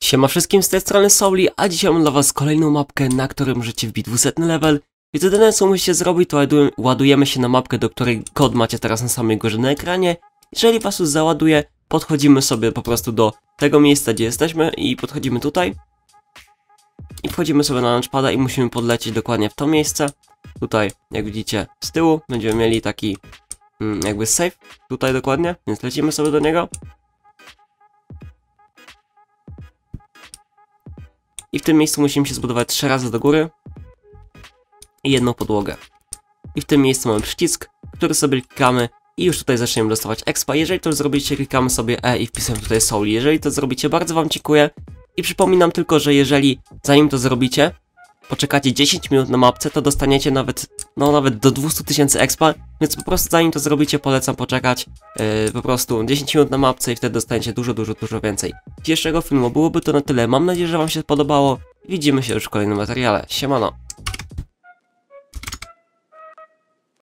Siema wszystkim, z tej strony Souli, a dzisiaj mam dla was kolejną mapkę, na której możecie wbić 200 level. I to jedyne co musicie zrobić, to ładujemy się na mapkę, do której kod macie teraz na samej górze na ekranie. Jeżeli was już załaduje, podchodzimy sobie po prostu do tego miejsca, gdzie jesteśmy i podchodzimy tutaj. I wchodzimy sobie na launchpada i musimy podlecieć dokładnie w to miejsce. Tutaj, jak widzicie, z tyłu będziemy mieli taki jakby safe, tutaj dokładnie, więc lecimy sobie do niego. I w tym miejscu musimy się zbudować 3 razy do góry i jedną podłogę. I w tym miejscu mamy przycisk, który sobie klikamy i już tutaj zaczniemy dostawać expa. Jeżeli to już zrobicie, klikamy sobie E i wpisujemy tutaj Souli. Jeżeli to zrobicie, bardzo wam dziękuję. I przypominam tylko, że jeżeli zanim to zrobicie, poczekacie 10 minut na mapce, to dostaniecie nawet do 200 000 expa, więc po prostu zanim to zrobicie, polecam poczekać po prostu 10 minut na mapce i wtedy dostaniecie dużo więcej. Dzisiejszego filmu byłoby to na tyle, mam nadzieję, że wam się podobało. Widzimy się już w kolejnym materiale. Siemano!